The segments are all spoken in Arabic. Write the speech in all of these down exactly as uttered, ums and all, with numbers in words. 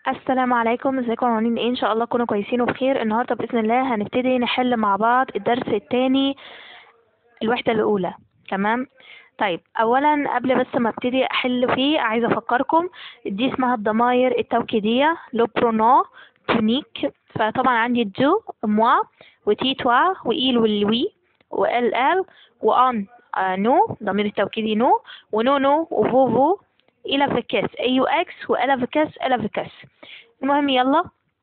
السلام عليكم، ازيكم عاملين ايه؟ ان شاء الله تكونوا كويسين وبخير. النهارده باذن الله هنبتدي نحل مع بعض الدرس الثاني، الوحده الاولى. تمام. طيب اولا قبل بس ما ابتدي احل فيه عايزه افكركم دي اسمها الضمائر التوكيديه، لو برونو تونيك. فطبعا عندي جو موا وتي توا وايل والوي وال ال وان آه نو، ضمير التوكيدي نو، ونو نو وفو فو الى فيكس اي يو اكس والى فيكس الى فيكس. المهم يلا،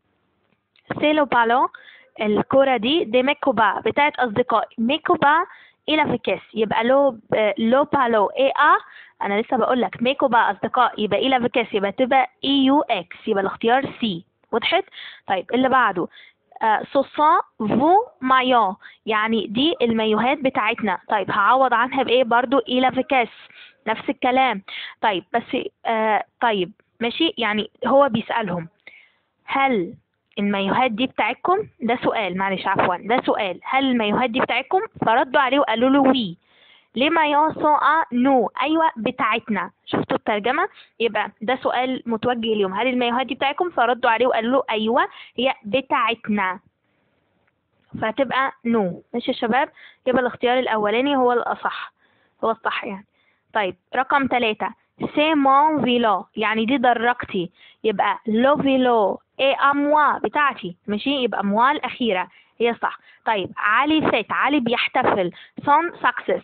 سيلو بالون، الكرة دي دي ميكوبا بتاعت أصدقائي، ميكوبا إلى فيكس يبقى لو لو بالو إي أ. أنا لسه بقول لك ميكوبا أصدقائي يبقى إلى فيكس يبقى تبقى إي يو إكس، يبقى الاختيار سي. وضحت؟ طيب اللي بعده سوسان فو مايون، يعني دي المايوهات بتاعتنا. طيب هعوض عنها بإيه؟ برضو إلى فيكس، نفس الكلام. طيب بس آه طيب ماشي، يعني هو بيسألهم هل المايوهات دي بتاعتكم؟ ده سؤال، معلش عفوا، ده سؤال، هل المايوهات دي بتاعتكم؟ فردوا عليه وقالوا له وي. ليه مايون سون ا نو؟ ايوه بتاعتنا. شفتوا الترجمه؟ يبقى ده سؤال متوجه ليهم، هل المايوهات دي بتاعتكم؟ فردوا عليه وقالوا له ايوه هي بتاعتنا، فهتبقى نو. ماشي يا شباب، يبقى الاختيار الاولاني هو الاصح، هو الصح يعني. طيب رقم ثلاثة، سي مون فيلو، يعني دي درجتي، يبقى لو فيلو اي اموا بتاعتي. ماشي، يبقى موا الاخيره هي صح. طيب علي فات، علي بيحتفل، سون ساكسس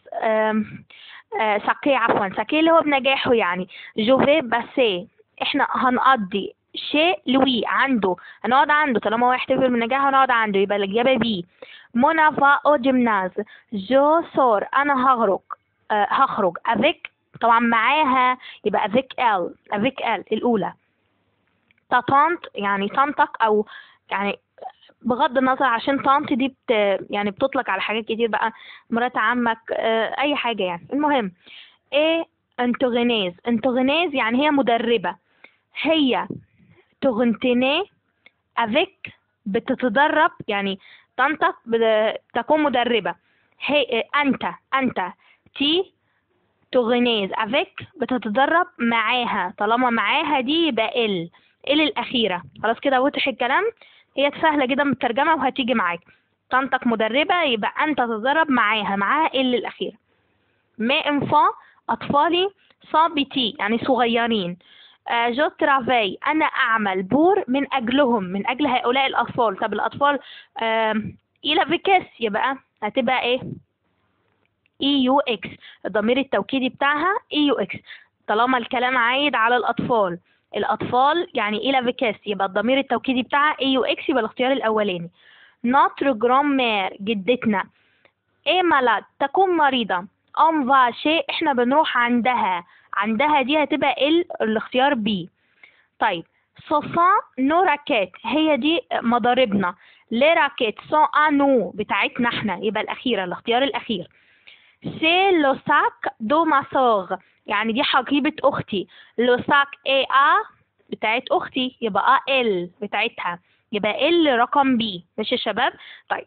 ساكي، عفوا ساكي اللي هو بنجاحه يعني. جوفي باسي، احنا هنقضي شيء لوي عنده، هنقعد عنده طالما هو يحتفل بالنجاح هنقعد عنده، يبقى الإجابة بي. منى فا او جيمناز، جو سور انا هخرج أه هخرج افيك، طبعا معاها يبقى افيك ال، افيك ال الاولى. تاتانت يعني طنطك، او يعني بغض النظر عشان طنط دي بت يعني بتطلق على حاجات كتير بقى، مرات عمك أه اي حاجة يعني. المهم ايه، انتوغينيز، انتوغينيز يعني هي مدربة، هي تغنتيني افيك بتتدرب، يعني طنطك تكون مدربة، هي انت انت تي تغنيز افيك بتتدرب معاها، طالما معاها دي يبقى ال ال الاخيرة. خلاص كده وضح الكلام، هي سهلة جدا من الترجمة وهتيجي معاك. طنطك مدربة يبقى انت تتدرب معاها، معاها ال الاخيرة. مي انفان اطفالي، صابتي يعني صغيرين. آه جو ترافي انا اعمل، بور من اجلهم، من اجل هؤلاء الاطفال. طب الاطفال آه الى فيكاس يبقى هتبقى ايه؟ اي يو اكس، الضمير التوكيدي بتاعها اي يو اكس، طالما الكلام عايد على الاطفال. الاطفال يعني الى فيكاس يبقى الضمير التوكيدي بتاعها اي يو اكس، يبقى الاختيار الاولاني. نوتر جرام مير، جدتنا. ايه مالاد تكون مريضة، ام فا شيء احنا بنروح عندها، عندها دي هتبقى ال الاختيار بي. طيب سوسان نو راكيت، هي دي مضاربنا، لي راكيت سون انو بتاعتنا احنا، يبقى الاخيرة الاختيار الاخير. سي لو ساك دو ماسوغ، يعني دي حقيبة اختي، لو ساك اي ا بتاعت اختي يبقى ا ال بتاعتها، يبقى ال رقم بي. ماشي يا شباب؟ طيب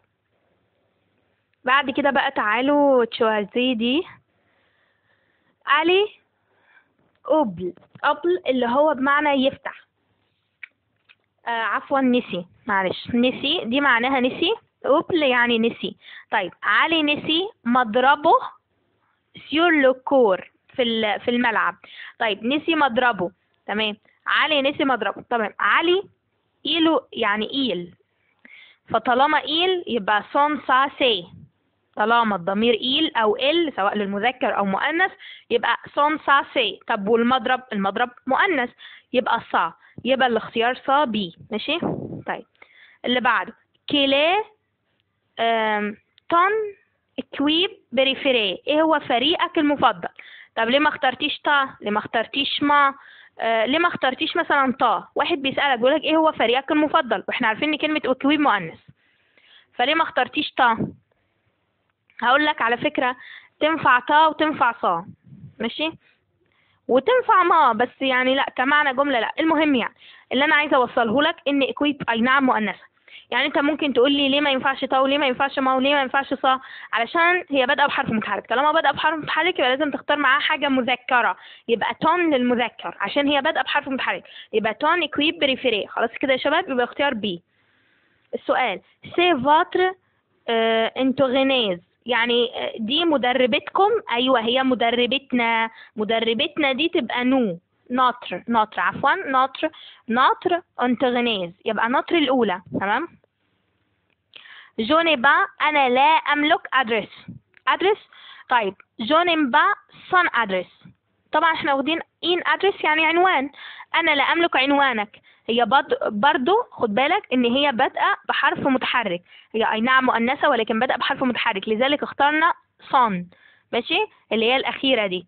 بعد كده بقى تعالوا تشوازي دي علي أبل، أبل اللي هو بمعنى يفتح، آه عفوا نسي، معلش نسي دي معناها نسي، أبل يعني نسي. طيب علي نسي مضربه سيور لو كور، في في الملعب. طيب نسي مضربه، تمام، علي نسي مضربه، تمام. علي إيلو يعني إيل، فطالما إيل يبقى سون سا سي، طالما الضمير إيل أو إل سواء للمذكر أو مؤنث يبقى سون سا سي. طب والمضرب، المضرب مؤنث يبقى صا، يبقى الاختيار صا بي. ماشي؟ طيب اللي بعده كيلي تون كويب بريفيري، ايه هو فريقك المفضل؟ طب ليه ما اخترتيش تا؟ ليه ما اخترتيش ما؟ آه ليه ما اخترتيش مثلا طا؟ واحد بيسألك بيقولك ايه هو فريقك المفضل، واحنا عارفين ان كلمة كويب مؤنث، فليه ما اخترتيش تا؟ هقول لك على فكرة، تنفع تا وتنفع صا، ماشي، وتنفع ما، بس يعني لا كمعنى جملة لا. المهم يعني اللي انا عايزة اوصله لك ان اكويب اي نعم مؤنثة، يعني انت ممكن تقول لي ليه ما ينفعش تا وليه ما ينفعش ما وليه ما ينفعش صا، علشان هي بادئه بحرف متحرك. طالما بادئه بحرف متحرك يبقى لازم تختار معاها حاجه مذكره، يبقى تون للمذكر عشان هي بادئه بحرف متحرك، يبقى تون اكويب بريفيري. خلاص كده يا شباب، يبقى اختيار بي. السؤال سي فاتر انتوغينيز، يعني دي مدربتكم. ايوه هي مدربتنا، مدربتنا دي تبقى نو ناتر ناتر عفوا ناتر ناتر انتوغينيز، يبقى ناتر الاولى. تمام. جوني با، انا لا املك ادرس. ادرس طيب جوني با سون ادرس، طبعا احنا واخدين ان ادرس يعني عنوان، انا لا املك عنوانك. هي برضو خد بالك ان هي بادئه بحرف متحرك، هي اي نعم مؤنثه ولكن بادئه بحرف متحرك، لذلك اخترنا صن. ماشي، اللي هي الاخيره دي.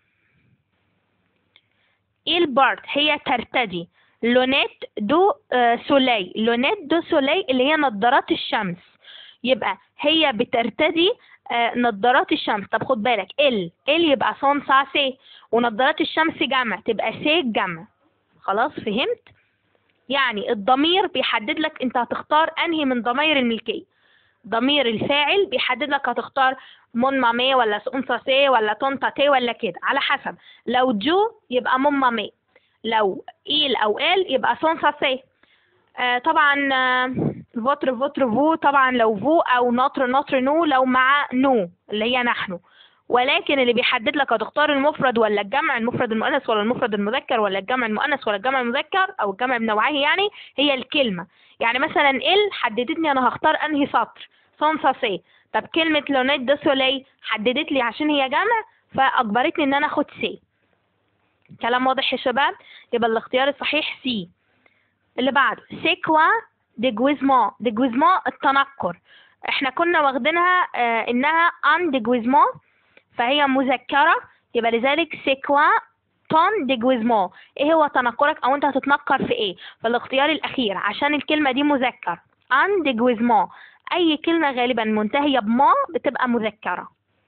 البارت هي ترتدي لونيت دو سولي، لونيت دو سولي اللي هي نظارات الشمس، يبقى هي بترتدي نظارات الشمس. طب خد بالك ال ال يبقى صون سا سي، ونظارات الشمس جمع تبقى سي جمع. خلاص فهمت؟ يعني الضمير بيحدد لك انت هتختار انهي من ضمائر الملكيه. ضمير الفاعل بيحدد لك هتختار مون مامي ولا سون سا سي ولا تون تا تي ولا كده، على حسب. لو جو يبقى مون مامي، لو إيل أو إل يبقى سون سا سي. آه طبعا آه فوتر فوتر فو، طبعا لو فو أو نوتر نوتر نو لو مع نو اللي هي نحن. ولكن اللي بيحدد لك هتختار المفرد ولا الجمع، المفرد المؤنث ولا المفرد المذكر، ولا الجمع المؤنث ولا الجمع المذكر أو الجمع بنوعيه، يعني هي الكلمة. يعني مثلا إل حددتني أنا هختار أنهي سطر، سون سا سي. طب كلمة لونيت دو سولي حددت لي عشان هي جمع فأجبرتني إن أنا أخد سي. كلام واضح يا شباب؟ يبقى الاختيار الصحيح سي. اللي بعده سي كوا ديجويزمون، ديجويزمون التنكر، احنا كنا واخدينها اه انها ان ديجويزمون فهي مذكرة، يبقى لذلك سي كوا تون ديجويزمون، ايه هو تنكرك او انت هتتنكر في ايه؟ فالاختيار الاخير عشان الكلمة دي مذكر، ان ديجويزمون، اي كلمة غالبا منتهية بما بتبقى مذكرة.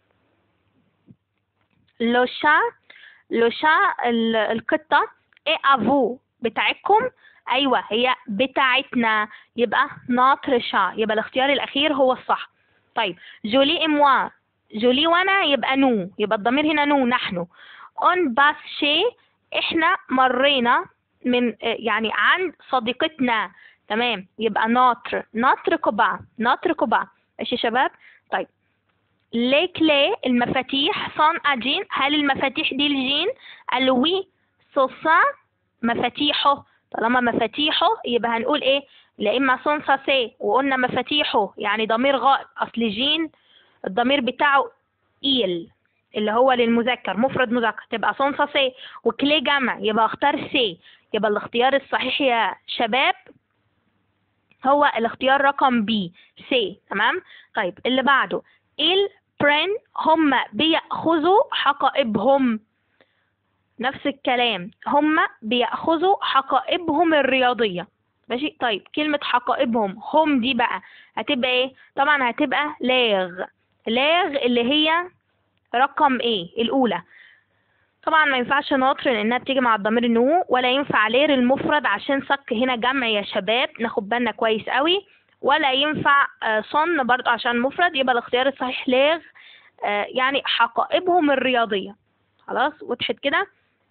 لو شا، لو شا القطة، ايه افو بتاعتكم، ايوه هي بتاعتنا، يبقى ناتر شا، يبقى الاختيار الاخير هو الصح. طيب جولي اموا، جولي وانا يبقى نو، يبقى الضمير هنا نو نحن. اون باس شي، احنا مرينا من يعني عند صديقتنا. تمام، يبقى ناتر ناتر كوبا، ناتر كوبا. ماشي يا شباب؟ طيب لي كلي المفاتيح صان اجين، هل المفاتيح دي الجين؟ قال وي سوسا مفاتيحه، طالما مفاتيحه يبقى هنقول ايه؟ لا اما صون سا سي، وقلنا مفاتيحه يعني ضمير غائب، اصل جين الضمير بتاعه ايل اللي هو للمذكر مفرد مذكر، تبقى صون سا سي، وكلي جمع يبقى اختار سي. يبقى الاختيار الصحيح يا شباب هو الاختيار رقم بي سي. تمام. طيب اللي بعده ال برين هم بيأخذوا حقائبهم، نفس الكلام هم بيأخذوا حقائبهم الرياضية. ماشي. طيب كلمة حقائبهم هم دي بقى هتبقى ايه؟ طبعا هتبقى لاغ، لاغ اللي هي رقم ايه الاولى. طبعا ما ينفعش ناطر لانها بتيجي مع الضمير نو، ولا ينفع لير المفرد عشان صك هنا جمع يا شباب، ناخد بالنا كويس قوي. ولا ينفع صن برضه عشان مفرد، يبقى الاختيار الصحيح لاغ، يعني حقائبهم الرياضية. خلاص وضحت كده؟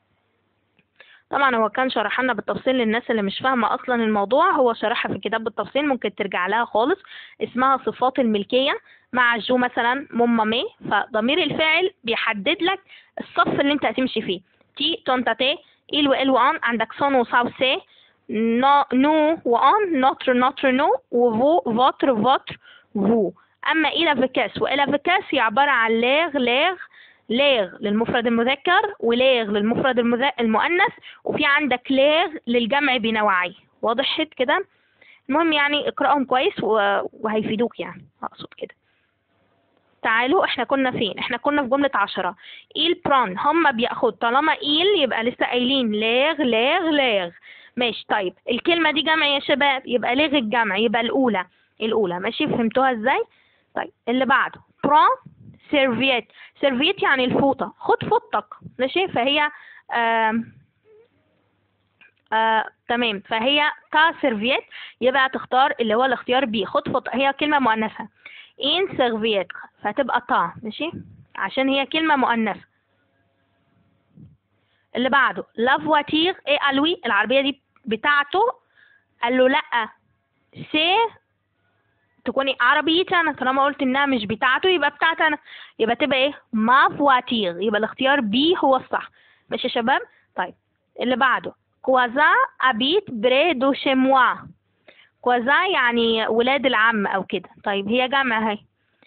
طبعا هو كان شرح لنا بالتفصيل للناس اللي مش فاهمة اصلا الموضوع، هو شرحها في الكتاب بالتفصيل، ممكن ترجع لها خالص. اسمها صفات الملكية مع جو مثلا ماما مي، فضمير الفاعل بيحدد لك الصف اللي انت هتمشي فيه. تي تون تا تي، إل وإل وأن، عندك صون وصا وسي، نو نو وأن، نوتر نوتر نو، وفو فوتر فوتر فو. أما إلى فيكاس وإلى فيكاس هي عبارة عن لاغ لاغ، لاغ للمفرد المذكر ولاغ للمفرد المؤنث، وفي عندك لاغ للجمع بنوعيه. وضحت كده؟ المهم يعني اقرأهم كويس وهيفيدوك يعني، اقصد كده. تعالوا احنا كنا فين؟ احنا كنا في جملة عشرة. إيل بران هم بياخد، طالما إيل يبقى لسه قايلين لاغ لاغ لاغ. ماشي. طيب الكلمة دي جمع يا شباب، يبقى لاغ الجمع، يبقى الأولى الأولى. ماشي فهمتوها ازاي؟ طيب اللي بعده بران سيرفيت، سيرفيت يعني الفوطة، خد فوطتك. ماشي. فهي آه، تمام. فهي تا سيرفيت، يبقى تختار اللي هو الاختيار بي. خد فط... هي كلمة مؤنثة. ان سيرفيت فهتبقى تا، ماشي، عشان هي كلمة مؤنثة. اللي بعده لا فواتير اي الوي، العربية دي بتاعته. قال له لا، سي تكوني عربيتي انا، طالما قلت انها مش بتاعته يبقى بتاعتي انا، يبقى تبقى ايه؟ ما فواتير، يبقى الاختيار بي هو الصح. ماشي يا شباب؟ طيب اللي بعده كوازا ابيت بري دو شي موا. كوازا يعني ولاد العم او كده. طيب هي جمع اهي،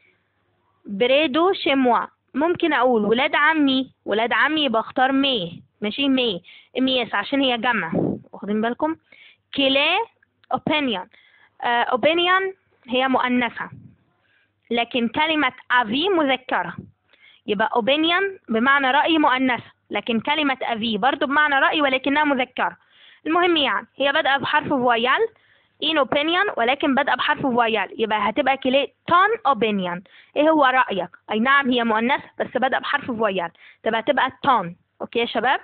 بري دو شي موا، ممكن اقول ولاد عمي، ولاد عمي يبقى اختار مي، ماشي، مي ميس عشان هي جمع، واخدين بالكم؟ كيلي اوبينيون، اوبينيون هي مؤنثة، لكن كلمة أفي مذكرة، يبقى opinion بمعنى رأي مؤنثة، لكن كلمة أفي برضو بمعنى رأي ولكنها مذكرة. المهم يعني هي بادئة بحرف فويال in opinion، ولكن بادئة بحرف فويال، يبقى هتبقى كلي ton opinion. ايه هو رأيك؟ أي نعم هي مؤنثة بس بادئة بحرف فويال، تبقى تبقى ton. أوكي يا شباب؟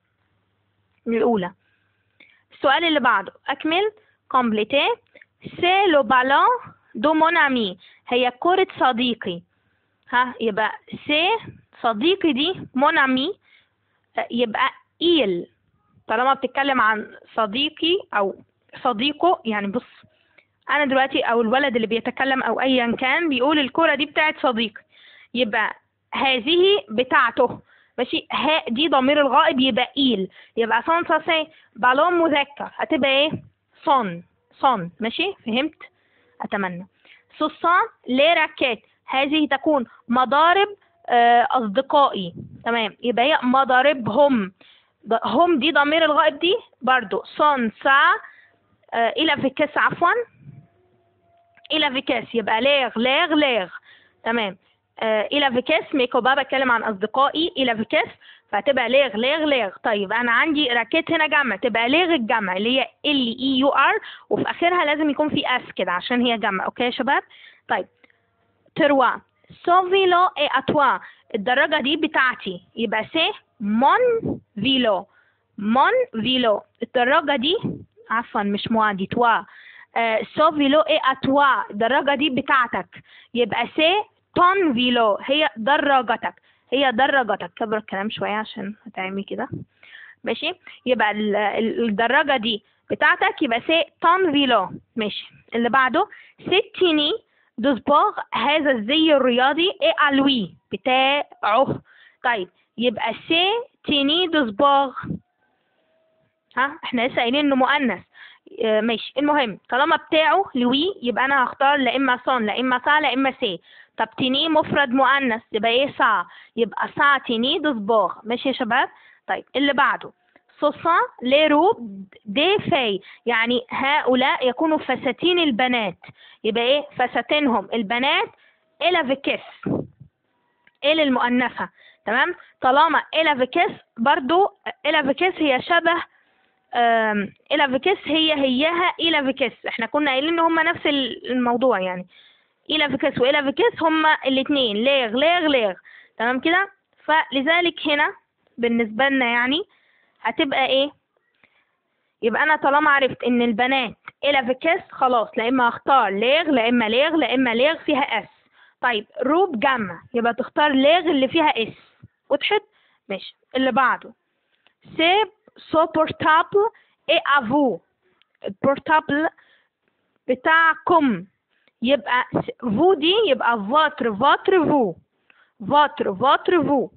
الأولى. السؤال اللي بعده أكمل compléter c'est le ballon de mon ami، هي كرة صديقي. ها يبقى سي صديقي دي mon ami، يبقى إيل طالما بتتكلم عن صديقي أو صديقه. يعني بص، أنا دلوقتي أو الولد اللي بيتكلم أو أيا كان بيقول الكرة دي بتاعت صديقي، يبقى هذه بتاعته، ماشي. ها دي ضمير الغائب يبقى إيل، يبقى صن صاسي بالون مذكر هتبقى إيه؟ صن صن، ماشي. فهمت؟ أتمنى. سوسان لي راكيت، هذه تكون مضارب آه، أصدقائي، تمام، يبقى هي مضاربهم. هم دي ضمير الغائب دي برضو صن سا آه، إلى فيكس، عفوا إلى فيكس، يبقى ليغ ليغ ليغ، تمام. آه إلى فيكس ميكو بابا بتكلم عن أصدقائي، إلى فيكس فهتبقى ليغ ليغ ليغ. طيب أنا عندي راكيت هنا جمع، تبقى ليغ الجمع اللي هي ال اي يو ار، وفي آخرها لازم يكون في اس كده عشان هي جمع. أوكي يا شباب؟ طيب تروا سو فيلو اي اتوا، الدراجة دي بتاعتي، يبقى سي مون فيلو مون فيلو، الدراجة دي عفوا مش موا دي توا. آه سو فيلو اي اتوا، الدراجة دي بتاعتك، يبقى سي تون فيلو، هي دراجتك، هي دراجتك. كبر الكلام شوية عشان هتعملي كده، ماشي. يبقى الدراجة دي بتاعتك، يبقى سي تون فيلو، ماشي. اللي بعده ستيني دو سبور، هذا الزي الرياضي اي الوي بتاعه. طيب يبقى سي تيني دو سبور، ها احنا لسه قايلين انه مؤنث، اه ماشي. المهم طالما بتاعه لوي يبقى انا هختار لا اما صون لا اما صا لا اما سي. طب تيني مفرد مؤنث يبقى ايه؟ صا، يبقى صا تيني دو سبور، ماشي يا شباب؟ طيب اللي بعده سوسان لي روب دي في، يعني هؤلاء يكونوا فساتين البنات، يبقى ايه؟ فساتينهم البنات الى فيكس، الى المؤنثة، تمام. طالما الى فيكس برضو الى فيكس هي شبه الى فيكس، هي هيها الى فيكس، احنا كنا قايلين ان هما نفس الموضوع يعني. الى فيكس والى فيكس هما الاثنين ليغ ليغ ليغ، تمام كده. فلذلك هنا بالنسبة لنا يعني هتبقى ايه؟ يبقى انا طالما عرفت ان البنات الى فيكس خلاص، لا اما اختار ليغ لا اما ليغ لا اما ليغ فيها اس. طيب روب جمع يبقى تختار ليغ اللي فيها اس. وضحت؟ ماشي. اللي بعده سي سو بورتابل اي افو، البورتابل بتاعكم، يبقى فو دي يبقى فوتر فوتر فو فوتر فوتر فو.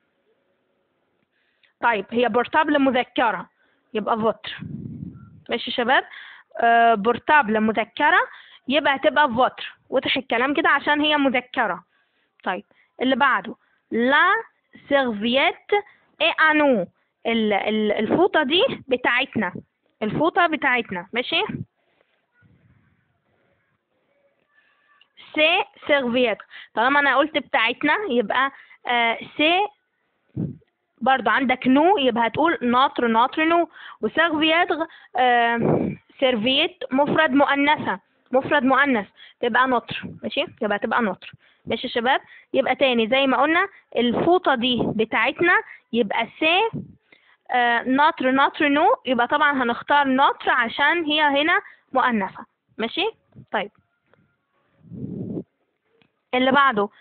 طيب هي بورتابل مذكرة يبقى فوتر، ماشي يا شباب؟ آه بورتابل مذكرة يبقى هتبقى فوتر. وضح الكلام كده عشان هي مذكرة. طيب اللي بعده لا سيرفييت اي انو، الفوطة دي بتاعتنا، الفوطة بتاعتنا، ماشي. سي سيرفييت طالما انا قلت بتاعتنا يبقى آه سي برضو عندك نو، يبقى هتقول ناطر ناطر نو. وسيرفييت آه سيرفييت مفرد مؤنثة، مفرد مؤنث تبقى نطر، ماشي، يبقى تبقى نطر، ماشي يا شباب؟ يبقى تاني زي ما قلنا الفوطة دي بتاعتنا يبقى سي نوتر نوتر نو، يبقى طبعا هنختار نوتر عشان هي هنا مؤنثة. ماشي. طيب اللي بعده،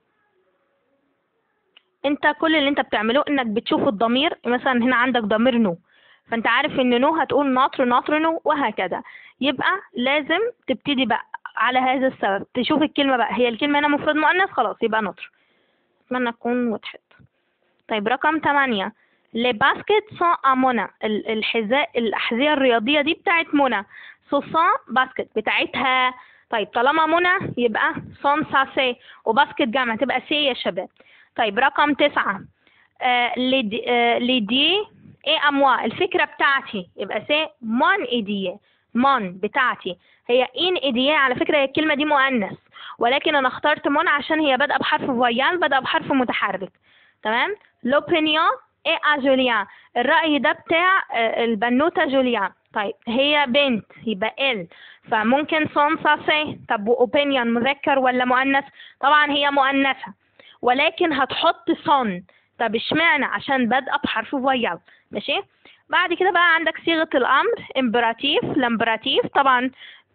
انت كل اللي انت بتعمله انك بتشوف الضمير، مثلا هنا عندك ضمير نو، فانت عارف ان نو هتقول نوتر نوتر نو وهكذا. يبقى لازم تبتدي بقى على هذا السبب تشوف الكلمة بقى، هي الكلمة هنا مفرد مؤنث، خلاص يبقى نوتر. اتمنى تكون وضحت. طيب رقم تمانية، لي باسكت سون ا منى، الحذاء الأحذية الرياضية دي بتاعت منى، سو سون باسكت بتاعتها. طيب طالما منى يبقى سون ساسي، وباسكت جمع تبقى سي يا شباب. طيب رقم تسعة، آه لدي آه لدي ايه اموا، الفكرة بتاعتي، يبقى سي مون ايديه، مون بتاعتي هي ان ايديه. على فكرة هي الكلمة دي مؤنث، ولكن انا اخترت مون عشان هي بادئة بحرف فويال، بادئة بحرف متحرك. تمام. لوبينيون ايه ا جوليان، الرأي ده بتاع البنوتة جوليان. طيب هي بنت يبقى ال، فممكن سون ساسي. طب واوبينيون مذكر ولا مؤنث؟ طبعا هي مؤنثة، ولكن هتحط سون. طب اشمعنى؟ عشان بادئة بحرف فويال. ماشي. بعد كده بقى عندك صيغة الأمر امبراتيف لامبراتيف. طبعا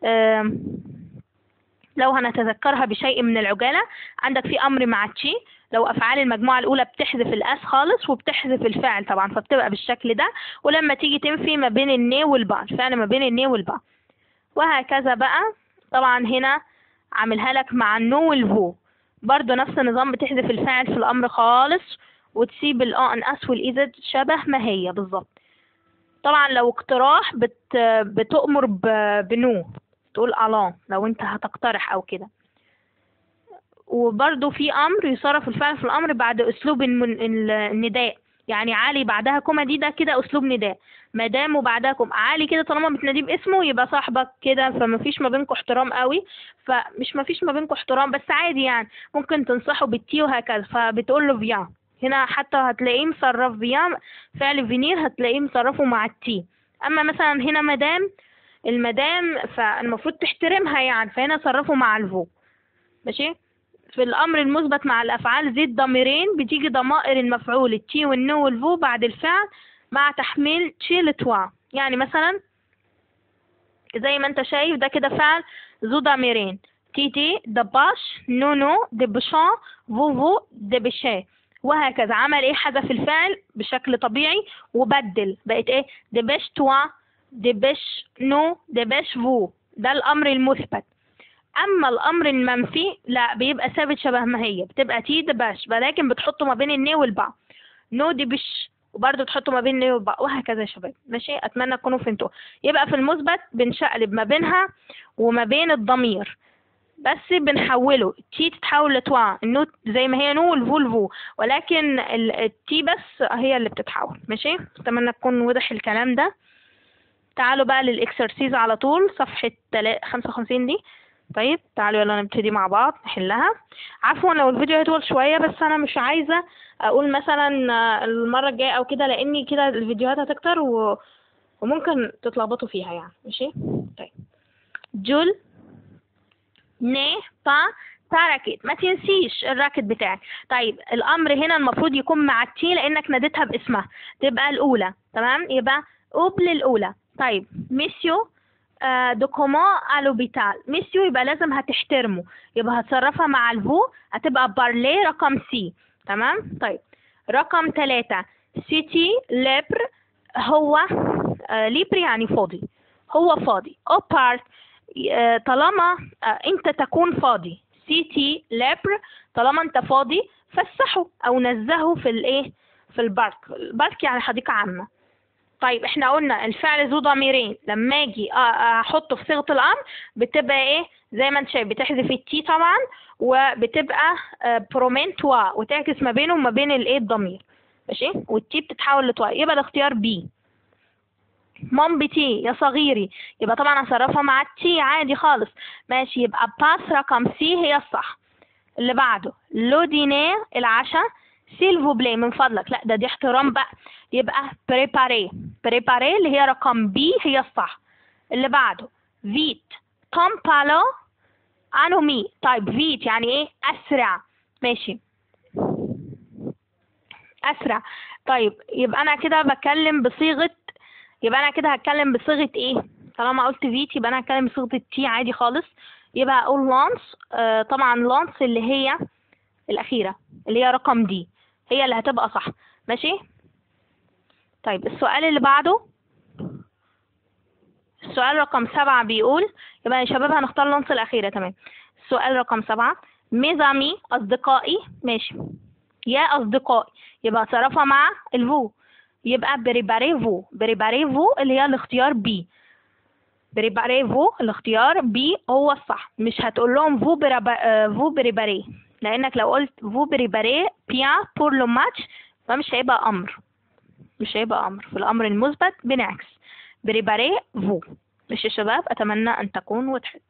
لو هنتذكرها بشيء من العجالة، عندك في أمر مع تشي، لو أفعال المجموعة الأولى بتحذف الأس خالص وبتحذف الفعل طبعا، فبتبقى بالشكل ده. ولما تيجي تنفي ما بين الني والبا، الفعل ما بين الني والبا، وهكذا بقى. طبعا هنا عاملها لك مع النو والفو، برضو نفس النظام، بتحذف الفاعل في الأمر خالص وتسيب الأ ان اس والإيزد شبه ما هي بالظبط. طبعا لو اقتراح بت بتؤمر بنو، تقول الان لو انت هتقترح او كده. وبرضو في امر يصرف الفعل في الامر بعد اسلوب النداء، يعني علي بعدها كوما، دي ده كده اسلوب نداء. ما دام وبعدها كوما علي كده، طالما بتناديه باسمه يبقى صاحبك كده، فما فيش ما بينكم احترام قوي، فمش ما فيش ما بينكم احترام بس عادي يعني، ممكن تنصحه بالتي وهكذا، فبتقول له فيان. هنا حتى هتلاقيه مصرف فيان، فعل فينير هتلاقيه مصرفه مع التي. اما مثلا هنا مدام، المدام فالمفروض تحترمها يعني، فهنا صرفه مع الفو. ماشي. في الامر المثبت مع الافعال زيد ضميرين، بتيجي ضمائر المفعول التي والنو والفو بعد الفعل مع تحميل تشي لتوا. يعني مثلا زي ما انت شايف ده كده فعل ذو ضميرين، تي تي دباش، نو نو دبشان، فو فو دبشاه، وهكذا. عمل ايه؟ حذف الفعل بشكل طبيعي وبدل، بقت ايه؟ دبش توا، دبش نو، دبش فو. ده الامر المثبت. اما الامر المنفي لا، بيبقى ثابت شبه ما هي، بتبقى تي دباش، ولكن بتحطه ما بين الني والبا، نو دبش، وبرضه تحطه ما بين الني والبا، وهكذا يا شباب. ماشي. اتمنى تكونوا فهمتوا. يبقى في المثبت بنشقلب ما بينها وما بين الضمير، بس بنحوله، تي تتحول لتوا، النو زي ما هي نو والفو الفو، ولكن التي بس هي اللي بتتحول. ماشي. اتمنى تكون وضح الكلام ده. تعالوا بقى للاكسرسيز على طول، صفحة خمسة وخمسين دي. طيب تعالوا يلا نبتدي مع بعض نحلها. عفوا لو الفيديو هيطول شوية، بس انا مش عايزة اقول مثلا المرة الجاية او كده، لاني كده الفيديوهات هتكتر و... وممكن تتلخبطوا فيها يعني. ماشي. طيب جول ني با با راكيت، ما تنسيش الراكت بتاعك. طيب الامر هنا المفروض يكون مع التي لانك ناديتها باسمها، تبقى الاولى. تمام. يبقى اوبل الاولى. طيب ميسيو دو كومون ا لوبيتال، ميسيو يبقى لازم هتحترمه، يبقى هتصرفها مع الفو، هتبقى بارلي رقم سي. تمام. طيب رقم ثلاثة، سيتي ليبر، هو آه ليبر يعني فاضي، هو فاضي. او بارت، آه طالما آه انت تكون فاضي، سيتي ليبر طالما انت فاضي فسحه او نزهه في الايه، في البارك. البارك يعني حديقة عامة. طيب احنا قلنا الفعل ذو ضميرين لما اجي احطه في صيغه الامر بتبقى ايه؟ زي ما انت شايف بتحذف التي طبعا، وبتبقى برومين توا، وتعكس ما بينه وما بين الايه الضمير. ماشي. والتي بتتحول لتوا، يبقى الاختيار بي. مام بتي يا صغيري، يبقى طبعا هصرفها مع التي عادي خالص. ماشي. يبقى باس رقم سي هي الصح. اللي بعده لو دينير العشاء، سيلفو بلاي من فضلك، لا ده دي احترام بقى، يبقى بريباري، بريباري اللي هي رقم بي هي الصح. اللي بعده فيت توم بالو انومي، طيب فيت يعني ايه؟ اسرع. ماشي. اسرع. طيب يبقى انا كده بتكلم بصيغه، يبقى انا كده هتكلم بصيغه ايه؟ طالما قلت فيت يبقى انا هتكلم بصيغه التي عادي خالص. يبقى اقول لانس. آه طبعا لانس اللي هي الاخيره، اللي هي رقم دي، هي اللي هتبقى صح. ماشي. طيب السؤال اللي بعده، السؤال رقم سبعة بيقول، يبقى يا شباب هنختار لانس الاخيره. تمام. السؤال رقم سبعة، ميزامي اصدقائي. ماشي. يا اصدقائي يبقى صرفها مع الفو، يبقى بريباريفو. بريباريفو اللي هي الاختيار بي. بريباريفو الاختيار بي هو الصح. مش هتقول لهم فو بريبا... فو بريباري، لانك لو قلت فو بريباري بيان بور لو ماتش فمش هيبقى امر، مش هيبقى امر. في الامر المثبت بنعكس بريباري فو. مش يا شباب؟ اتمنى ان تكون وضحت.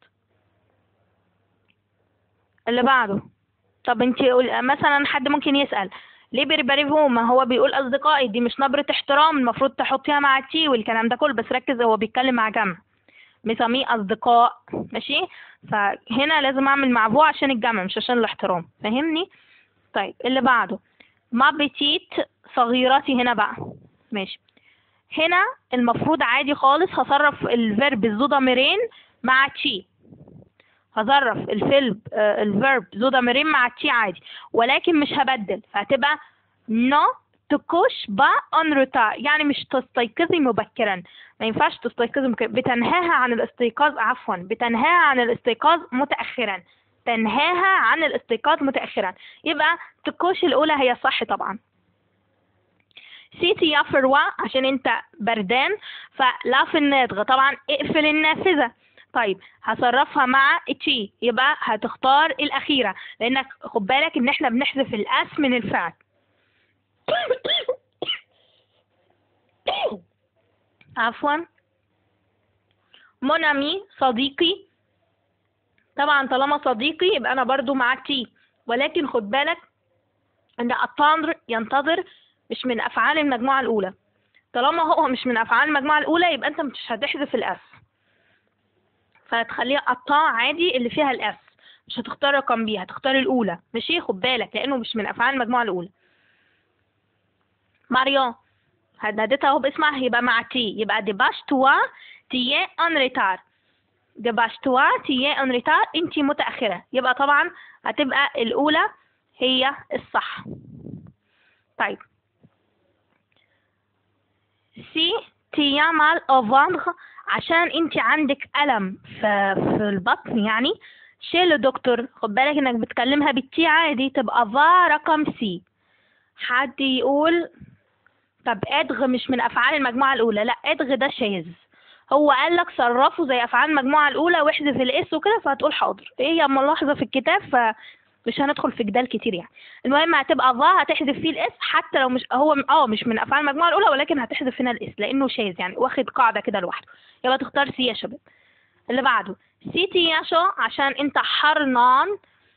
اللي بعده، طب انت مثلا حد ممكن يسأل ليه بريباريفو؟ ما هو بيقول اصدقائي، دي مش نبرة احترام، المفروض تحطيها مع التي والكلام ده كله. بس ركز، هو بيتكلم مع جمع، مسميه اصدقاء. ماشي. فهنا لازم اعمل مع فو عشان الجمع مش عشان الاحترام، فاهمني؟ طيب اللي بعده، ما بتيت صغيرتي. هنا بقى ماشي، هنا المفروض عادي خالص هصرف الفيرب ذو ضميرين مع تي. هظرف الفيلب آه الفيرب ذو ضميرين مع تي عادي، ولكن مش هبدل، فهتبقى نو تكوش با اون روتار، يعني مش تستيقظي مبكرا. ما ينفعش تستيقظي مبكرا، بتنهاها عن الاستيقاظ، عفوا بتنهاها عن الاستيقاظ متأخرا. تنهاها عن الاستيقاظ متأخرا. يبقى تكوش الأولى هي صح طبعا. سيتي يا فروا عشان انت بردان، فلا في النادغة طبعا اقفل النافذة. طيب هصرفها مع تي، يبقى هتختار الأخيرة، لأنك خد بالك إن احنا بنحذف الأس من الفعل. عفوا. مونامي صديقي، طبعا طالما صديقي يبقى أنا برضو مع تي، ولكن خد بالك إن attendre ينتظر مش من أفعال المجموعة الأولى. طالما هو مش من أفعال المجموعة الأولى يبقى أنت مش هتحذف الأس، فهتخليها قطاع عادي اللي فيها الاس، مش هتختار رقم بي، هتختار الاولى. ماشي، خد بالك لانه مش من افعال المجموعه الاولى. ماريون هددتها اهو باسمها، هيبقى مع تي، يبقى ديباش توا تيي اون ريتار. ديباش توا تيي اون ريتار، انتي متاخره، يبقى طبعا هتبقى الاولى هي الصح. طيب سي تيا مال او فاندغ، عشان انت عندك الم في في البطن يعني، شيل دكتور. خد بالك انك بتكلمها بالتي عادي، تبقى فا رقم سي. حد يقول طب ادغ مش من افعال المجموعه الاولى، لا ادغ ده شاذ، هو قال لك صرفه زي افعال المجموعه الاولى واحذف الاس وكده، فهتقول حاضر. هي ملاحظه في الكتاب فمش هندخل في جدال كتير يعني. المهم هتبقى فا، هتحذف فيه الاس حتى لو مش هو اه مش من افعال المجموعه الاولى، ولكن هتحذف هنا الاس لانه شاذ يعني، واخد قاعده كده لوحده. يبقى تختار سي يا شباب. اللي بعده سيتي يا شو، عشان انت حرنان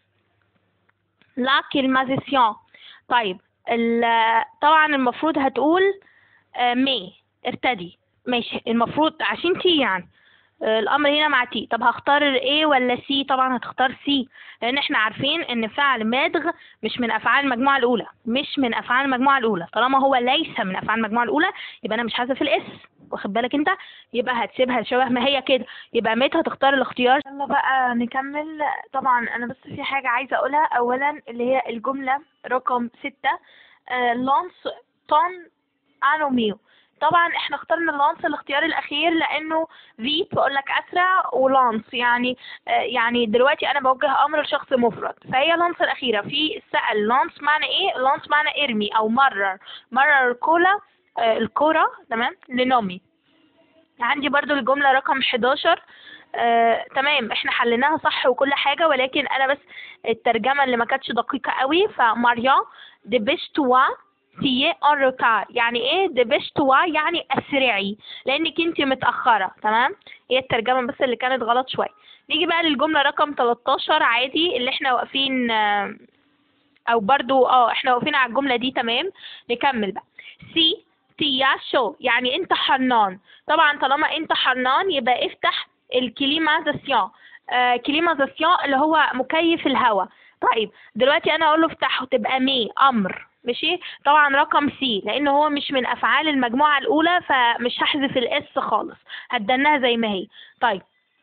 لا كلمازيسيون. طيب طبعا المفروض هتقول مي ارتدي. ماشي، المفروض عشان تي يعني الامر هنا مع تي. طب هختار ايه ولا سي؟ طبعا هتختار سي، لان احنا عارفين ان فعل مادغ مش من افعال المجموعه الاولى، مش من افعال المجموعه الاولى. طالما هو ليس من افعال المجموعه الاولى يبقى انا مش حذف الاس، واخد بالك انت؟ يبقى هتسيبها شبه ما هي كده، يبقى ميت هتختار الاختيار. يلا بقى نكمل. طبعا انا بس في حاجه عايزه اقولها، اولا اللي هي الجمله رقم ستة، لانس تون انو ميو. طبعا احنا اخترنا لانس الاختيار الاخير لانه فيت بقول لك اسرع، ولانس يعني آه يعني دلوقتي انا بوجه امر لشخص مفرد، فهي لانس الاخيره. في سأل لانس معنى ايه؟ لانس معنى ارمي او مرر، مرر الكولا آه الكوره. تمام. لنومي. عندي برضو الجمله رقم حداشر. آه، تمام، احنا حليناها صح وكل حاجه، ولكن انا بس الترجمه اللي ما كانتش دقيقه قوي. فماريان دي بيش توا تيي اون روتار، يعني ايه دي بيش توا؟ يعني اسرعي لانك انت متاخره. تمام، هي الترجمه بس اللي كانت غلط شويه. نيجي بقى للجمله رقم تلتاشر عادي اللي احنا واقفين، آه، او برضو اه احنا واقفين على الجمله دي. تمام، نكمل بقى. سي تياشو يعني انت حنان. طبعا طالما انت حنان يبقى افتح الكليمازاسيون. آه كليمازاسيون اللي هو مكيف الهواء. طيب دلوقتي انا اقول له افتحه، تبقى مي امر. ماشي. طبعا رقم سي لان هو مش من افعال المجموعة الاولى فمش هحذف الاس خالص، هتدنها زي ما هي. طيب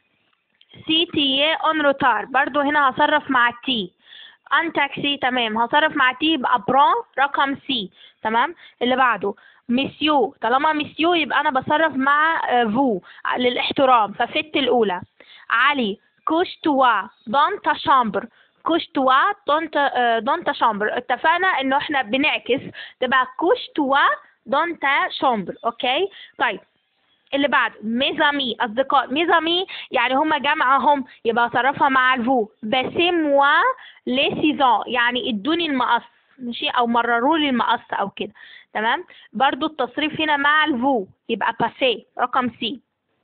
سي تي اون روتار، برضو هنا هصرف مع التي. ان تاكسي، تمام، هصرف مع تي يبقى بران رقم سي. تمام. اللي بعده ميسيو، طالما ميسيو يبقى انا بصرف مع فو للاحترام ففت الاولى. علي كوش توا دون تا شامبر، كوش توا دون تا دون تا شامبر، اتفقنا انه احنا بنعكس تبقى كوش توا دون تا شامبر. اوكي. طيب اللي بعد ميزامي، اصدقاء. ميزامي يعني هما جمعهم يبقى صرفها مع الفو. باسيموا لي سيزون يعني ادوني المقص، ماشي، او مرروا لي المقص او كده. تمام. برضو التصريف هنا مع الفو يبقى باسي رقم سي.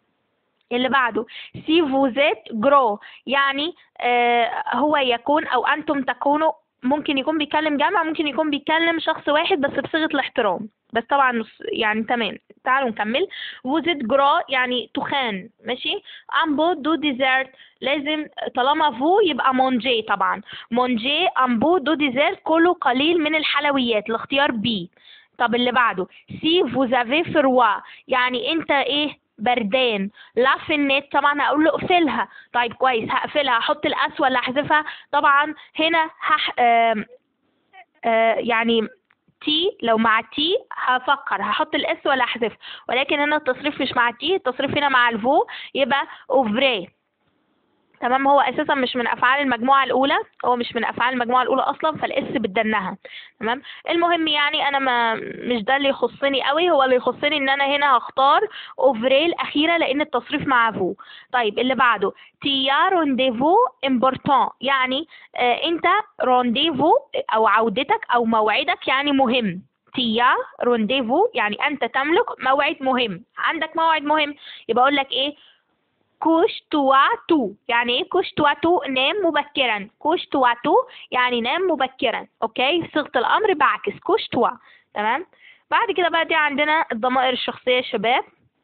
اللي بعده سي فوزيت جرو يعني آه هو يكون او انتم تكونوا، ممكن يكون بيتكلم جمع، ممكن يكون بيتكلم شخص واحد بس بصيغة الاحترام، بس طبعا يعني تمام. تعالوا نكمل. فوزيت جرا يعني تخان، ماشي. امبو دو ديزرت، لازم طالما فو يبقى مونجي، طبعا مونجي امبو دو ديزرت كله قليل من الحلويات، الاختيار بي. طب اللي بعده سي فوزافي فروا يعني انت ايه بردان. لا في النت، طبعا هقول له اقفلها. طيب كويس، هقفلها، هحط الاس ولا احذفها؟ طبعا هنا هح آه آه يعني تي، لو مع تي هفكر هحط الاس ولا احذف، ولكن هنا التصريف مش مع تي، التصريف هنا مع الفو يبقى اوفري. تمام. هو اساسا مش من افعال المجموعه الاولى، هو مش من افعال المجموعه الاولى اصلا، فالاس بتدنها. تمام. المهم يعني انا ما مش ده اللي يخصني قوي، هو اللي يخصني ان انا هنا هختار اوفري الاخيره لان التصريف مع فو. طيب اللي بعده تيا رونديفو امبورتون يعني آه انت رونديفو او عودتك او موعدك يعني مهم. تيا رونديفو يعني انت تملك موعد مهم، عندك موعد مهم. يبقى اقول لك ايه كوش توا تو يعني ايه كوش توا تو؟ نام مبكرا. كوش توا تو يعني نام مبكرا. اوكي. صيغة الامر بعكس كوش توا. تمام. بعد كده بقى دي عندنا الضمائر الشخصية يا شباب.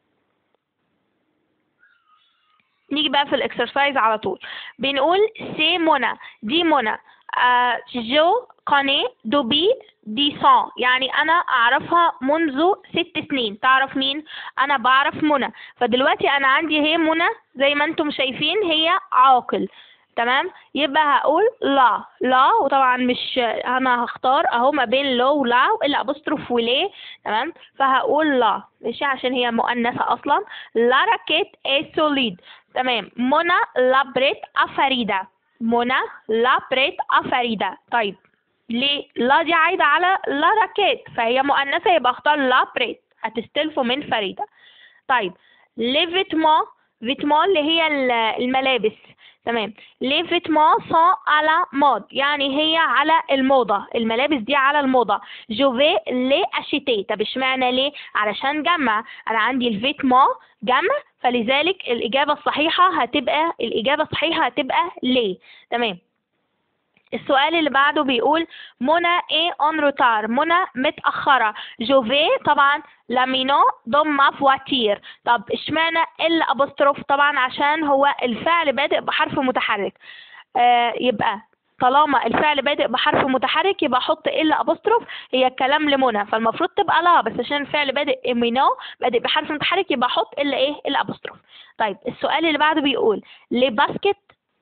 نيجي بقى في الاكسرسايز على طول. بنقول سي منى، دي منى. آه جو قني دوبي دي سان يعني انا اعرفها منذ ست سنين. تعرف مين؟ انا بعرف منى. فدلوقتي انا عندي هي منى زي ما انتم شايفين هي عاقل. تمام. يبقى هقول لا لا، وطبعا مش انا هختار اهو ما بين لو ولا الا ابوستروف وليه. تمام. فهقول لا، ماشي، عشان هي مؤنثة اصلا. لا راكيت اي سوليد. تمام. منى لابريت افريدة، منى لابريت افريدة. طيب ليه؟ لا دي عايدة على لا راكيت فهي مؤنثة يبقى اختار لابريت، هتستلفوا من فريدة. طيب لي فيتمون، فيتمون اللي هي الملابس. تمام. لي فيتمون سون على مود يعني هي على الموضة، الملابس دي على الموضة. جو في لي اشيتي. طب اشمعنى ليه؟ علشان جمع، انا عندي الفيتمون جمع فلذلك الاجابة الصحيحة هتبقى الاجابة الصحيحة هتبقى ليه. تمام. السؤال اللي بعده بيقول منى ايه اون روتار، منى متأخرة. جوفي طبعا لامينو ضم فواتير. طب اشمعنى ال ابوستروف؟ طبعا عشان هو الفعل بادئ بحرف متحرك. آه يبقى طالما الفعل بادئ بحرف متحرك يبقى احط ال ابوستروف، هي الكلام لمنى فالمفروض تبقى لا، بس عشان الفعل بادئ امينو بادئ بحرف متحرك يبقى احط ال ايه ال ابوستروف. طيب السؤال اللي بعده بيقول لي باسكت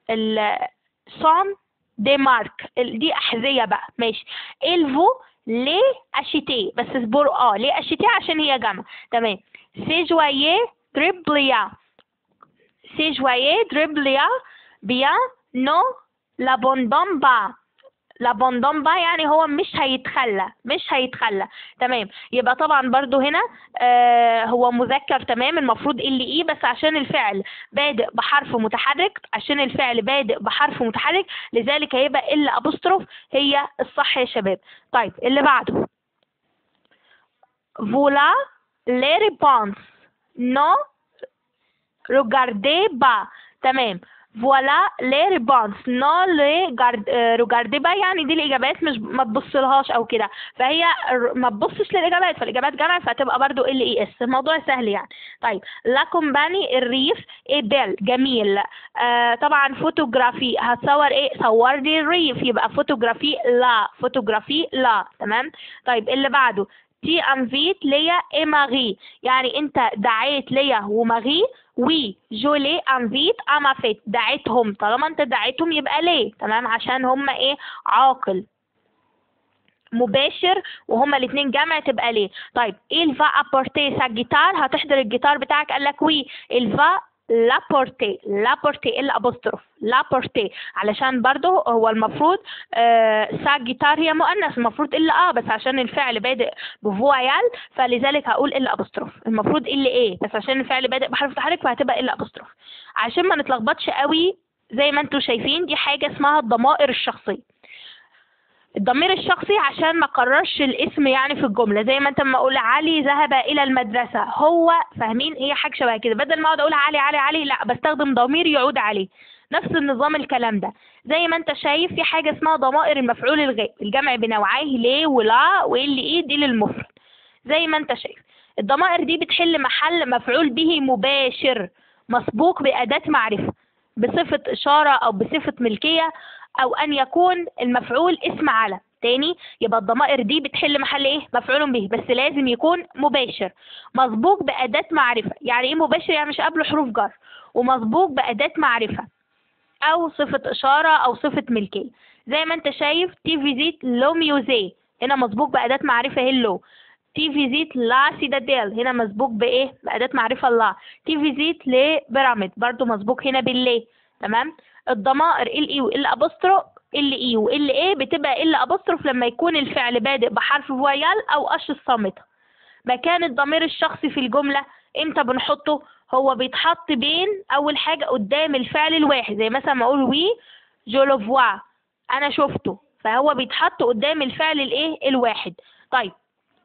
الصون دي مارك، دي احذيه بقى، ماشي. الفو ليه اشيتي، بس اصبروا اه ليه اشيتي عشان هي جمع. تمام. سي جوايي دريبليا، سي جوايي دريبليا بيان نو لابوندون با، لابوندون با يعني هو مش هيتخلى، مش هيتخلى. تمام. يبقى طبعا برضو هنا آه هو مذكر، تمام، المفروض ال اي بس عشان الفعل بادئ بحرف متحرك، عشان الفعل بادئ بحرف متحرك لذلك هيبقى ال ابوستروف هي الصح يا شباب. طيب اللي بعده فولا لي ريبونس نو ريجاردي با. تمام. فوالا لي ريبونس نو لي ريجاردي با، يعني دي الاجابات مش ما تبصلهاش او كده، فهي ر- ما تبصش للاجابات، فالاجابات جمع فهتبقى برضو ال اي اس. الموضوع سهل يعني. طيب لا كومباني الريف ايه بيل جميل. آه طبعا فوتوغرافي هتصور ايه، صور لي الريف، يبقى فوتوغرافي لا، فوتوغرافي لا. تمام. طيب اللي بعده تي انفيت ليا اي ماغي، يعني انت دعيت ليا وماغي. وي جو لي انفيت اما فيت، دعيتهم، طالما انت دعيتهم يبقى ليه. تمام، عشان هما ايه، عاقل مباشر وهما الاثنين جمع تبقى ليه. طيب il va apporter sa guitare، هتحضر الجيتار بتاعك، قال لك وي il va لابورتي، لابورتي الابوستروف لابورتي، علشان برضو هو المفروض آه سا جيتار هي مؤنث، المفروض الا اه، بس عشان الفعل بادئ بفويال فلذلك هقول الا ابوستروف. المفروض الا ايه، بس عشان الفعل بادئ بحرف متحرك فهتبقى الا ابوستروف. عشان ما نتلخبطش قوي، زي ما انتم شايفين دي حاجه اسمها الضمائر الشخصيه. الضمير الشخصي عشان ما قررش الاسم يعني في الجمله، زي ما انت لما اقول علي ذهب الى المدرسه، هو فاهمين هي حاجه شبه كده، بدل ما اقعد اقول علي علي علي لا، بستخدم ضمير يعود عليه. نفس النظام الكلام ده. زي ما انت شايف في حاجه اسمها ضمائر المفعول الغائب، الجمع بنوعيه ليه ولا واللي ايه، دي للمفرد. زي ما انت شايف الضمائر دي بتحل محل مفعول به مباشر مسبوق بأداة معرفة بصفة إشارة أو بصفة ملكية، أو أن يكون المفعول اسم علم. تاني، يبقى الضمائر دي بتحل محل ايه، مفعول به، بس لازم يكون مباشر مسبوق بأداة معرفة. يعني ايه مباشر؟ يعني مش قبله حروف جر، ومسبوق بأداة معرفة أو صفة إشارة أو صفة ملكية. زي ما أنت شايف تي فيزيت لو ميوزي، هنا مسبوق بأداة معرفة هلو. تي فيزيت لا سيداديل، هنا مسبوق بإيه، بأداة معرفة لا. تي فيزيت لبيراميد برضو مسبوق هنا باللي. تمام. الضمائر ال اي وال ابوسترو، ال اي وال ايه بتبقى ال ابوستروف لما يكون الفعل بادئ بحرف فويال أو قش الصامتة. مكان الضمير الشخصي في الجملة امتى بنحطه؟ هو بيتحط بين اول حاجة قدام الفعل الواحد، زي مثلا ما اقول وي جو لو فوا، انا شفته، فهو بيتحط قدام الفعل الايه الواحد. طيب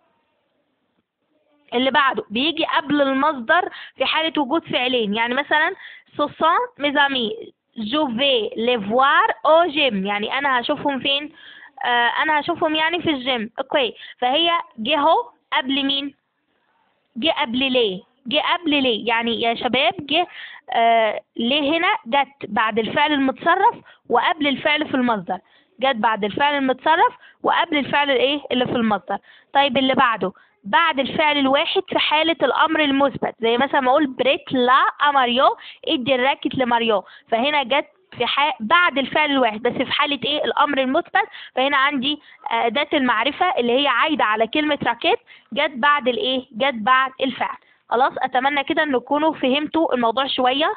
اللي بعده بيجي قبل المصدر في حالة وجود فعلين، يعني مثلا سوسان ميزامي جو في لي فوار او جيم، يعني انا هشوفهم فين؟ آه انا هشوفهم يعني في الجيم. اوكي، فهي جه هو قبل مين؟ جه قبل ليه، جه قبل ليه، يعني يا شباب جه آه ليه هنا جت بعد الفعل المتصرف وقبل الفعل في المصدر، جت بعد الفعل المتصرف وقبل الفعل الايه اللي في المصدر. طيب اللي بعده بعد الفعل الواحد في حالة الأمر المثبت، زي مثلا ما أقول بريت لا ماريو، ادي الراكت لماريو، فهنا جت في حال بعد الفعل الواحد بس في حالة ايه الأمر المثبت، فهنا عندي أداة المعرفة اللي هي عايدة على كلمة راكيت جت بعد الايه، جت بعد الفعل. خلاص، أتمنى كده إن تكونوا فهمتوا الموضوع شوية.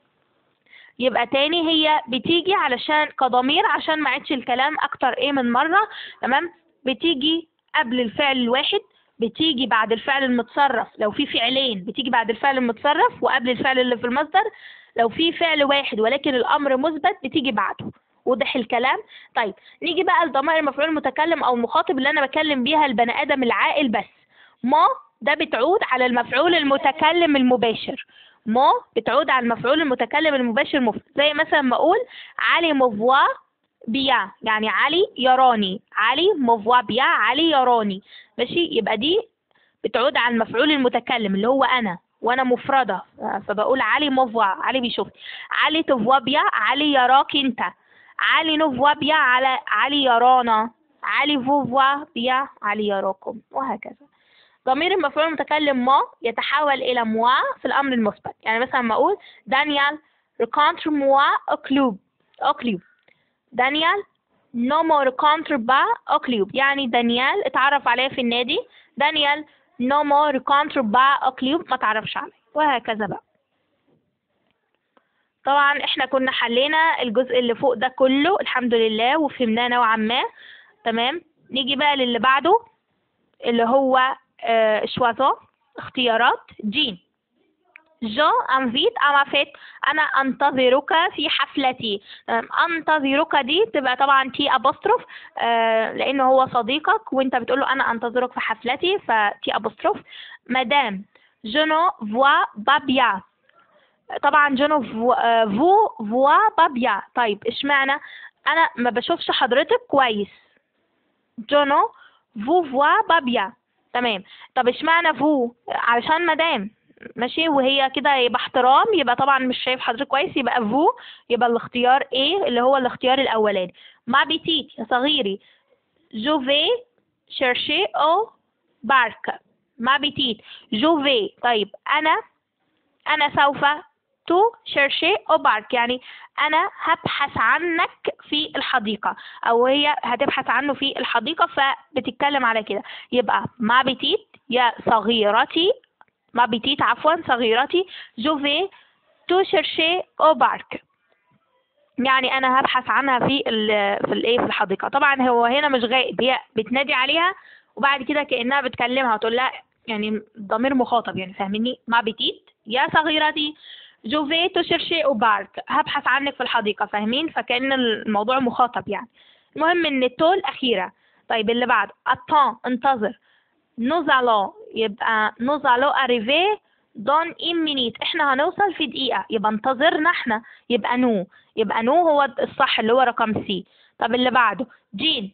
يبقى تاني هي بتيجي علشان كضمير، عشان ما عدش الكلام أكتر ايه من مرة. تمام. بتيجي قبل الفعل الواحد، بتيجي بعد الفعل المتصرف، لو في فعلين بتيجي بعد الفعل المتصرف وقبل الفعل اللي في المصدر، لو في فعل واحد ولكن الأمر مثبت بتيجي بعده. واضح الكلام؟ طيب نيجي بقى لضمائر المفعول المتكلم أو المخاطب اللي أنا بكلم بيها البني آدم العاقل بس. ما ده بتعود على المفعول المتكلم المباشر، ما بتعود على المفعول المتكلم المباشر مفرد، زي مثلا ما أقول علي موفوا بيا، يعني علي يراني، علي موفوا بيا، علي يراني. ماشي، يبقى دي بتعود على المفعول المتكلم اللي هو أنا، وأنا مفردة فبقول علي موفوا، علي بيشوف. علي تفوا بيا، علي يراك أنت. علي نفوا بيا، على علي يرانا. علي فوفوا بيا، علي يراكم، وهكذا. ضمير المفعول المتكلم ما يتحول إلى موا في الأمر المثبت، يعني مثلا ما أقول دانيال rencontre moi au club au club. دانيال no me rencontre pas au club، يعني دانيال اتعرف عليا في النادي. دانيال no me rencontre pas au club، ما تعرفش عليا، وهكذا بقى. طبعا احنا كنا حلينا الجزء اللي فوق ده كله الحمد لله وفهمناه نوعا ما. تمام. نيجي بقى للي بعده اللي هو آه شوازو، اختيارات. جيم جو انفيت اما فيت، انا انتظرك في حفلتي. انتظرك دي تبقى طبعا تي ابوستروف آه لانه هو صديقك وانت بتقول له انا انتظرك في حفلتي فتي ابوستروف. مدام جو نو فوا با بيان، طبعا جونو فو فوا با بيان. طيب اشمعنى انا ما بشوفش حضرتك كويس؟ جونو فو فوا با بيان. تمام. طب اشمعنى فو؟ علشان مدام، ماشي، وهي كده يبقى احترام، يبقى طبعا مش شايف حضرتك كويس، يبقى فو، يبقى الاختيار ايه اللي هو الاختيار الاولاني. ما بيتيت يا صغيري، جو في شيرشي او بارك. ما بيتيت جو في. طيب انا انا سوف تو شيرشي او بارك، يعني انا هبحث عنك في الحديقة، او هي هتبحث عنه في الحديقة، فبتتكلم على كده. يبقى ما بيتيت يا صغيرتي، ما بيتيت عفوا صغيرتي، جو في تو شيرشي او بارك، يعني انا هبحث عنها في ال في الايه في الحديقة. طبعا هو هنا مش غائب، هي بتنادي عليها وبعد كده كأنها بتكلمها وتقول لها، يعني ضمير مخاطب، يعني فاهميني؟ ما بيتيت يا صغيرتي، جو في تو شيرشي او بارك، هبحث عنك في الحديقة، فاهمين؟ فكأن الموضوع مخاطب يعني. المهم ان التو الأخيرة. طيب اللي بعد attends انتظر، nous allons، يبقى nous allons arriver dans une minute، احنا هنوصل في دقيقة، يبقى انتظرنا احنا، يبقى نو، يبقى نو هو الصح اللي هو رقم سي. طب اللي بعده جين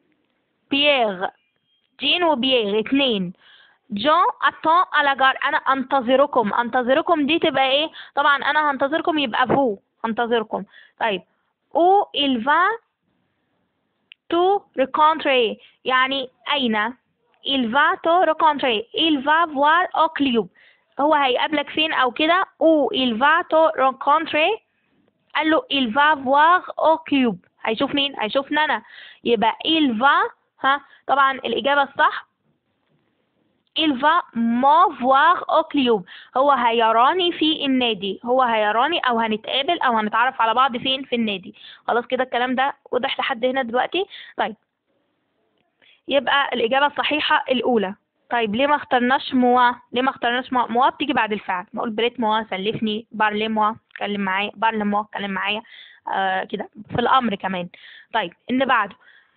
بيير، جين وبيير اتنين. جون اتون على جار، انا انتظركم، انتظركم دي تبقى ايه؟ طبعا انا هنتظركم يبقى فو، انتظركم. طيب او il va to rencontrer، يعني اين؟ il va te rencontrer، il va voir au club، هو هيقابلك فين او كده. او il va te rencontrer، قال له il va voir au club، هيشوف مين؟ هيشوفنا انا، يبقى il va، ها طبعا الاجابه الصح il va me voir au club، هو هيراني في النادي، هو هيراني او هنتقابل او هنتعرف على بعض فين؟ في النادي. خلاص كده الكلام ده واضح لحد هنا دلوقتي؟ طيب يبقى الإجابة الصحيحة الأولى. طيب ليه ما اخترناش موا؟ ليه ما اخترناش موا؟ موا بتيجي بعد الفعل، بقول بريت موا، سلفني، بارلي موا، اتكلم معايا، بارل موا، اتكلم معايا، آه كده في الأمر كمان. طيب اللي بعده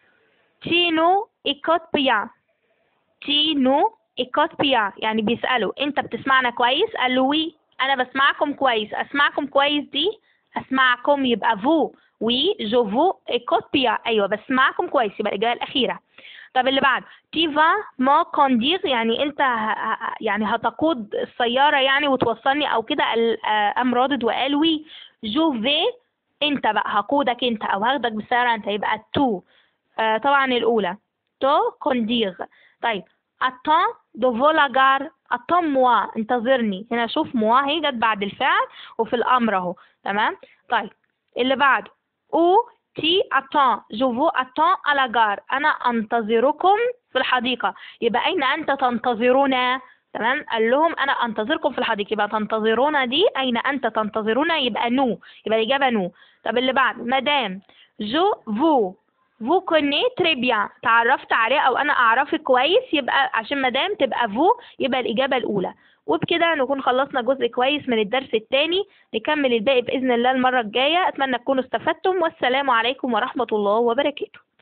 تينو إيكوت بيان، تينو إيكوت بيان، يعني بيسأله أنت بتسمعنا كويس؟ قال له وي، أنا بسمعكم كويس. أسمعكم كويس دي، أسمعكم يبقى فو، وي جو فو إيكوت بيان، أيوه بسمعكم كويس، يبقى الإجابة الأخيرة. طب اللي بعد تيفا ما كوندير، يعني انت ه... ه... يعني هتقود السيارة يعني وتوصلني او كده. قام رادد وقال وي. جو في، انت بقى هقودك انت او هاخدك بالسيارة انت، يبقى تو، آه طبعا الاولى تو كوندير. طيب اتان دو فولاجار، اتان موا، انتظرني. هنا شوف موا هي جت بعد الفعل وفي الامر اهو، تمام. طيب اللي بعد او تي اتان جو فو اتان على جار، انا انتظركم في الحديقة، يبقى اين انت تنتظرنا؟ تمام، قال لهم انا انتظركم في الحديقة، يبقى تنتظرونا دي اين انت تنتظرونا، يبقى نو، يبقى الاجابة نو. طب اللي بعد مدام جو فو فو كوني تري بيان، تعرفت عليه او انا اعرفك كويس، يبقى عشان مدام تبقى فو، يبقى الاجابة الاولى. وبكده نكون خلصنا جزء كويس من الدرس الثاني، نكمل الباقي بإذن الله المرة الجاية. أتمنى تكونوا استفدتم، والسلام عليكم ورحمة الله وبركاته.